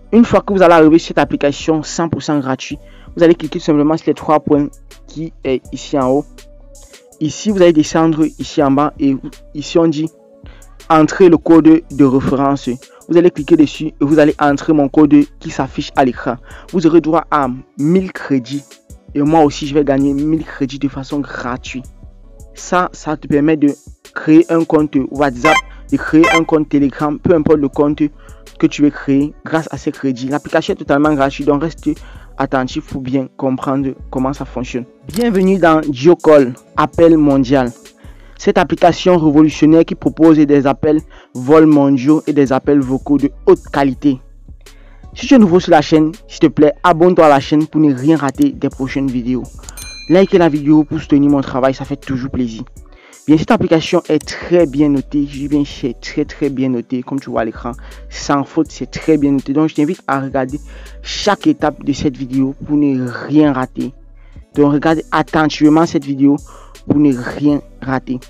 Une fois que vous allez arriver sur cette application 100% gratuit, vous allez cliquer simplement sur les 3 points qui est ici en haut. Ici, vous allez descendre ici en bas et ici on dit entrer le code de référence. Vous allez cliquer dessus et vous allez entrer mon code qui s'affiche à l'écran. Vous aurez droit à 1000 crédits et moi aussi je vais gagner 1000 crédits de façon gratuite. Ça te permet de créer un compte WhatsApp, de créer un compte Telegram, peu importe le compte que tu veux créer grâce à ces crédits. L'application est totalement gratuite, donc reste attentif pour bien comprendre comment ça fonctionne. Bienvenue dans JioCall, appel mondial. Cette application révolutionnaire qui propose des appels vols mondiaux et des appels vocaux de haute qualité. Si tu es nouveau sur la chaîne, s'il te plaît, abonne-toi à la chaîne pour ne rien rater des prochaines vidéos. Likez la vidéo pour soutenir mon travail, ça fait toujours plaisir. Bien, cette application est très bien notée. Je dis bien, c'est très bien noté. Comme tu vois à l'écran, sans faute, c'est très bien noté. Donc, je t'invite à regarder chaque étape de cette vidéo pour ne rien rater. Donc, regarde attentivement cette vidéo pour ne rien rater.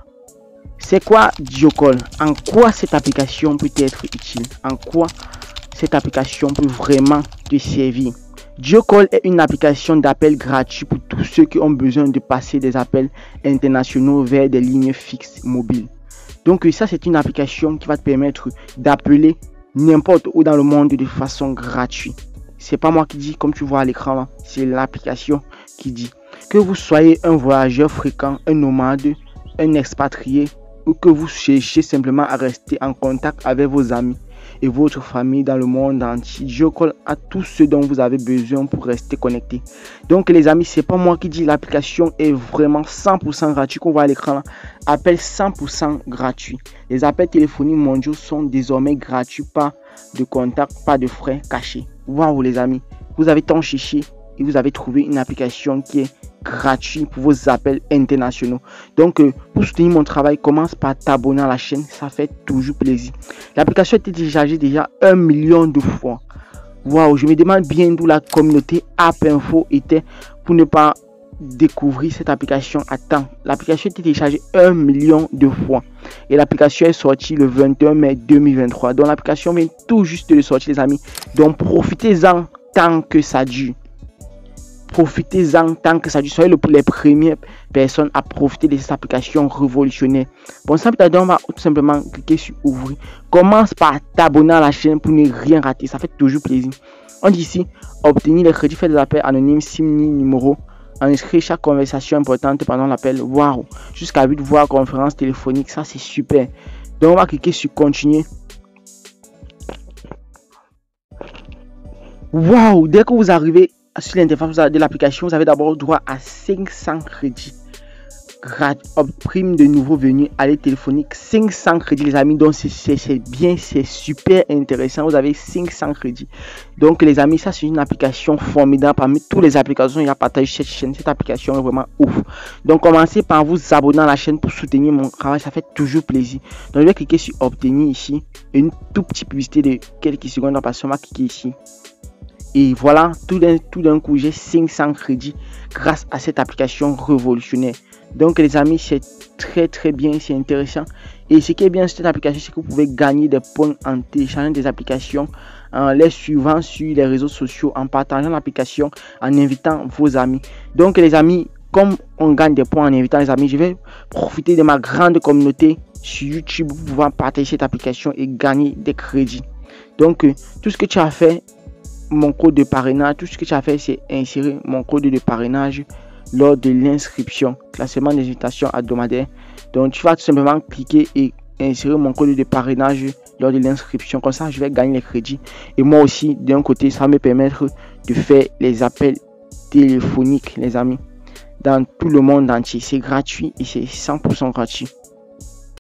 C'est quoi JioCall? En quoi cette application peut être utile? En quoi cette application peut vraiment te servir? JioCall est une application d'appel gratuit pour tous ceux qui ont besoin de passer des appels internationaux vers des lignes fixes mobiles. Donc ça, c'est une application qui va te permettre d'appeler n'importe où dans le monde de façon gratuite. C'est pas moi qui dis, comme tu vois à l'écran, c'est l'application qui dit. Que vous soyez un voyageur fréquent, un nomade, un expatrié, ou que vous cherchez simplement à rester en contact avec vos amis et votre famille dans le monde entier, JioCall a tout ce dont vous avez besoin pour rester connecté. Donc les amis, c'est pas moi qui dis, l'application est vraiment 100% gratuit. Qu'on voit à l'écran là, appel 100% gratuit. Les appels téléphoniques mondiaux sont désormais gratuits, pas de contact, pas de frais cachés. Waouh les amis, vous avez tant cherché et vous avez trouvé une application qui est gratuite pour vos appels internationaux. Donc pour soutenir mon travail, commence par t'abonner à la chaîne, ça fait toujours plaisir. L'application a été téléchargée déjà 1 million de fois. Waouh, je me demande bien d'où la communauté App Info était pour ne pas découvrir cette application à temps. L'application a été téléchargée 1 million de fois et l'application est sortie le 21 mai 2023. Donc l'application vient tout juste de sortir les amis. Donc profitez-en tant que ça dure. Profitez-en tant que ça dure. Soyez les premières personnes à profiter de cette application révolutionnaire. Bon, sans plus tarder, on va tout simplement cliquer sur ouvrir. Commence par t'abonner à la chaîne pour ne rien rater. Ça fait toujours plaisir. On dit ici, obtenir les crédits, faire des appels anonymes, simili numéro, inscrire chaque conversation importante pendant l'appel. Waouh, jusqu'à 8 voix conférence téléphonique. Ça, c'est super. Donc, on va cliquer sur continuer. Waouh, dès que vous arrivez sur l'interface de l'application, vous avez d'abord droit à 500 crédits. Prime de nouveau venu à l'aide téléphonique, 500 crédits les amis. Donc c'est bien, c'est super intéressant. Vous avez 500 crédits. Donc les amis, ça c'est une application formidable. Parmi toutes les applications il y a partagé cette chaîne, cette application est vraiment ouf. Donc commencez par vous abonner à la chaîne pour soutenir mon travail, ça fait toujours plaisir. Donc je vais cliquer sur obtenir ici, une toute petite publicité de quelques secondes. On va cliquer ici. Et voilà, tout d'un coup, j'ai 500 crédits grâce à cette application révolutionnaire. Donc les amis, c'est très bien, c'est intéressant. Et ce qui est bien sur cette application, c'est que vous pouvez gagner des points en téléchargeant des applications, en les suivant sur les réseaux sociaux, en partageant l'application, en invitant vos amis. Donc les amis, comme on gagne des points en invitant les amis, je vais profiter de ma grande communauté sur YouTube pour pouvoir partager cette application et gagner des crédits. Donc tout ce que tu as fait, mon code de parrainage, tout ce que tu as fait, c'est insérer mon code de parrainage lors de l'inscription, classement des invitations hebdomadaires. Donc tu vas tout simplement cliquer et insérer mon code de parrainage lors de l'inscription. Comme ça, je vais gagner les crédits. Et moi aussi, d'un côté, ça va me permettre de faire les appels téléphoniques, les amis, dans tout le monde entier. C'est gratuit et c'est 100% gratuit.